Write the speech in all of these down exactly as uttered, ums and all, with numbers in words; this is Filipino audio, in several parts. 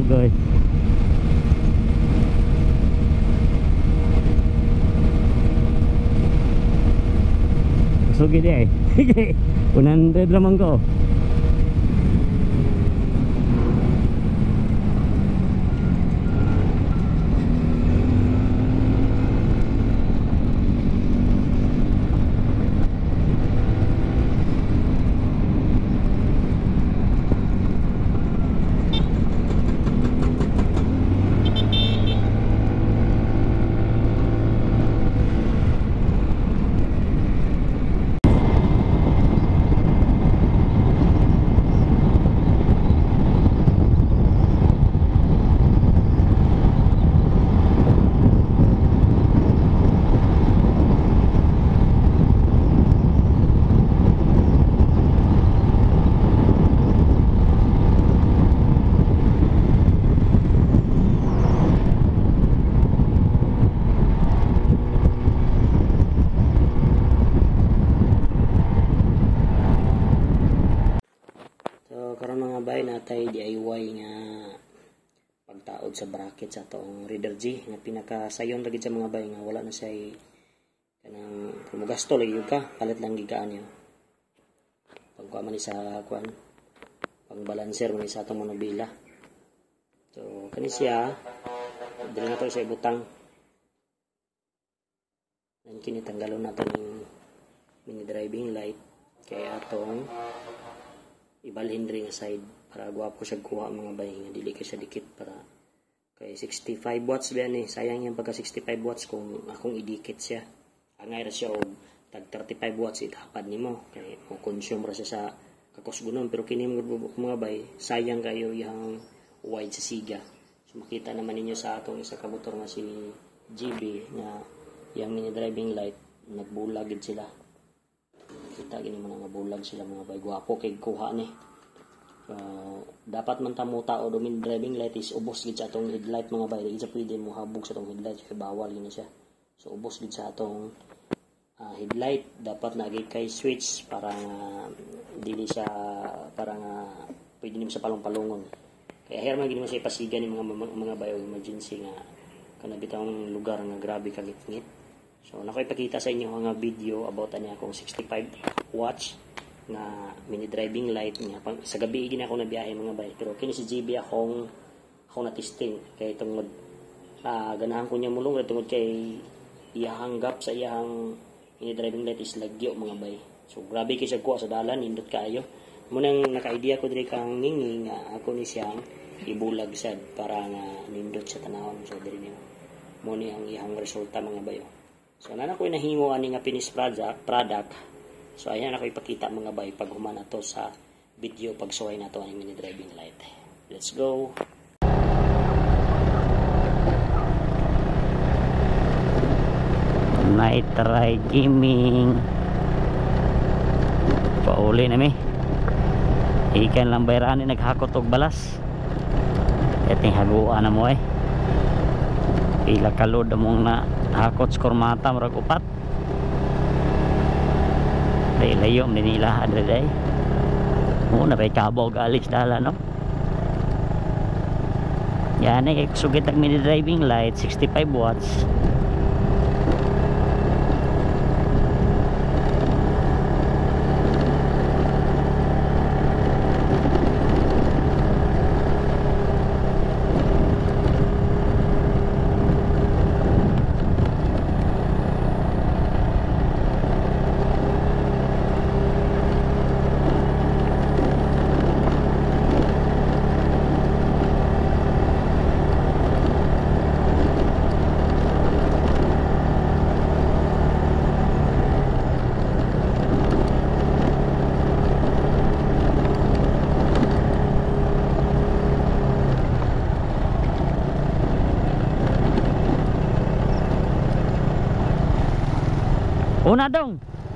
Ugoy. Sugi dia eh. one hundred naman ko. Natay D I Y nga pagtaod sa bracket sa atong Reader G nga pinakasayon lagi sa mga bay nga wala na siya kanang pumugasto lagi ka palit lang gigaan niyo pagkuha man ni sa kuan pang balancer man sa atong manubila. So kani siya dili na to sa ibutang nan kini tanggalon nato ning mini driving light kaya atong ibalhin ring side para gwapo siya kuha mga bay nga dili ka siya dikit para kay sixty-five watts ba ni sayang yung pagka sixty-five watts kung akong idikit siya angay ra siya og tag thirty-five watts itapad nimo kay mo consume ra siya sa kakusgunon pero kini mga bay sayang kayo yung wide sa siga. So makita naman ninyo sa atong isa ka motor nga si G B na yung mini driving light nagbulag gid sila. Kita gini mo nga bulag sila mga bay gwapo kay kuha ni. Uh, dapat man tamo tao do mini driving light is ubos gid sa atong headlight mga bay. Di sa pwede mo habog sa atong headlight kay bawal yun siya. So ubos gid sa atong uh, headlight dapat nagay kay switch para nga uh, dili siya para nga uh, pwede nimo sa palong-palongon. Kaya here man gid mo sa ipasigan ni mga mga, mga bay emergency nga kana bitang lugar nga grabe kagit-ngit. So nakoy ipakita sa inyo nga video about ani akong sixty-five watts na mini driving light nga pang sa gabi gid ako nabiyahe mga bay pero kini si G B akong ako na testing kay tungod uh, ganahan ko niya mulong tungod kay iyahang gap sa iyang mini driving light is lagyo mga bay. So grabe kay siya kuha sa dalan nindot kayo mo nang naka-idea ko diri kang ngingi nga ako ni siyang ibulag sad para nga nindot sa tanawon. So diri niyo mo ni ang iyang resulta mga bayo. So nana ko nahingo ani nga finished product product. So ayan ako ipakita mga bay pag humana to sa video pagsuway na to ang mini driving light. Let's go. Night ride gaming. Pauli na mi. Ikan lang bayran ni naghakot og balas. Eting haguan na mo eh. Pila kalod among na hakot skormata murag upat. Day layo ni nila adre day. Mo na bay kabaw galis dala no. Yan ay sugit ang mini driving light sixty-five watts. Una dong.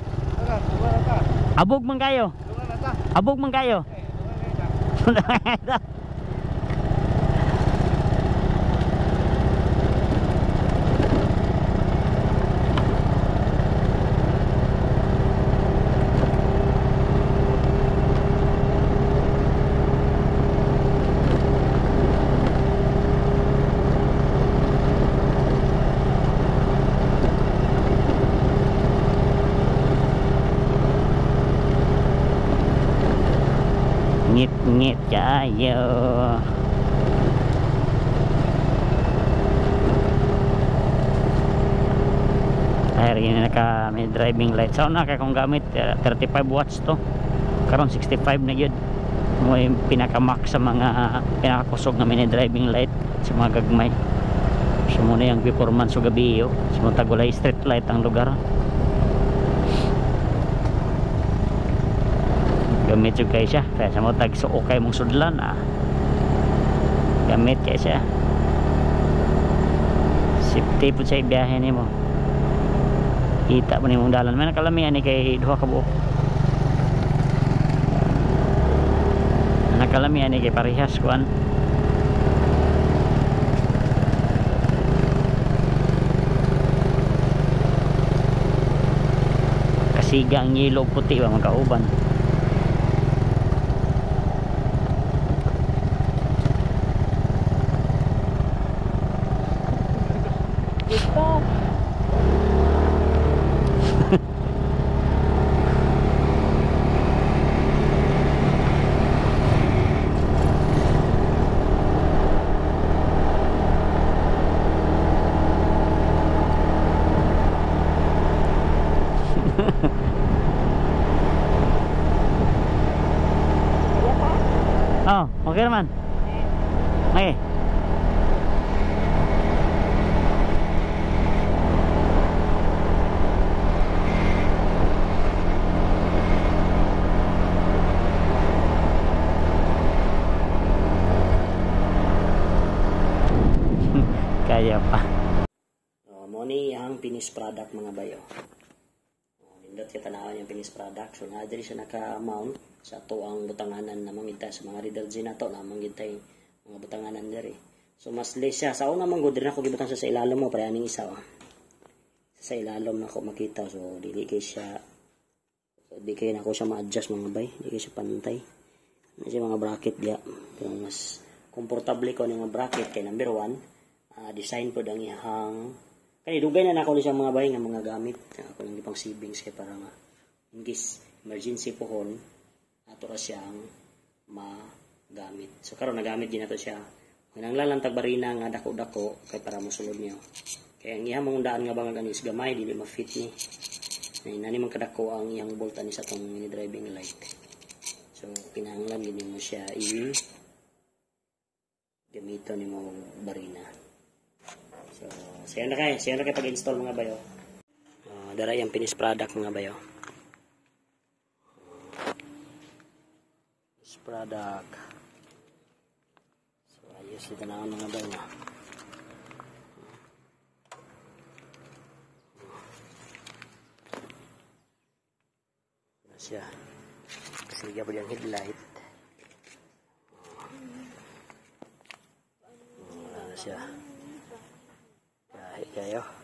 Abog man kayo. Abog man kayo. Ngit-ngit kayo. Ayan na naka may driving light. So na kaya kung gamit uh, thirty-five watts to. Karon sixty-five na yun. Mo yung pinaka-max sa mga pinakakusog na mini driving light sa mga gagmay. So muna yung before man so gabi yo. So tagulay street light ang lugar. Gamit yung kayo siya. Kaya sa mo tag so okay mong sudlan ah. Gamit kayo siya. Safety po sa ibiyahe ni mo. Kita pa ni mong dalan. May nakalamihan ni kay duha ka buok. Nakalamihan ni kay parehas kuan. Kasiga ang yellow puti ba magkauban. Stop. Oh, okay naman. Okay. Kaya pa. Oh, mo ni ang finished product mga bayo. Oh, nindot kita tanaw yung finished product. So na diri siya naka-mount sa to ang butanganan na mangita sa mga reader na to na mangitay mga butanganan diri. So mas less siya. Sa una man gud diri ako gibutang sa ilalim mo para aning isa. Oh. Sa ilalim na ako makita. So dili kay siya so, di kay nako siya ma-adjust mga bay. Di kay siya pantay. Ano siya mga bracket dia. Pero mas komportable ko ng mga bracket kay number one. Uh, design po dang ihang kani dugay na nako siya mga bay nga mga gamit ako lang gipang savings kay para nga in case emergency pohon ato ra siyang magamit. So karon nagamit din nato siya kinahanglan lang tagbarina nga dako-dako kay para mosulod niyo kay ang ihang mangundaan nga bang ganis gamay dili ma-fit ni na nani man kadako ang iyang bolta ni sa tong mini driving light. So kinahanglan gid mo siya i gamito ni mo barina. So, sayo na kayo. Sayo na kayo pag-install mga bayo. Uh, dara yung finished product mga bayo. Finished product. So, ayos ito na mga bayo. Ano siya? Kasiga po yung headlight. Ano siya? Kayo